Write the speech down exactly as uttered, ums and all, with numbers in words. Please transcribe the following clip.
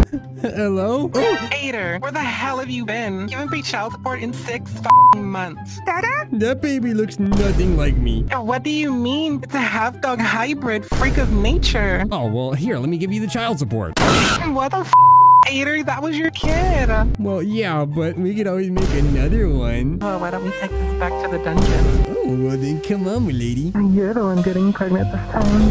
Hello? Oh, Aider, where the hell have you been? You haven't paid child support in six f***ing months. Dada? That baby looks nothing like me. What do you mean? It's a half-dog hybrid freak of nature. Oh, well, here, let me give you the child support. What the f***? Aider, that was your kid. Well, yeah, but we could always make another one. Oh, why don't we take this back to the dungeon? Oh, well then come on, my lady. You're the one getting pregnant this time.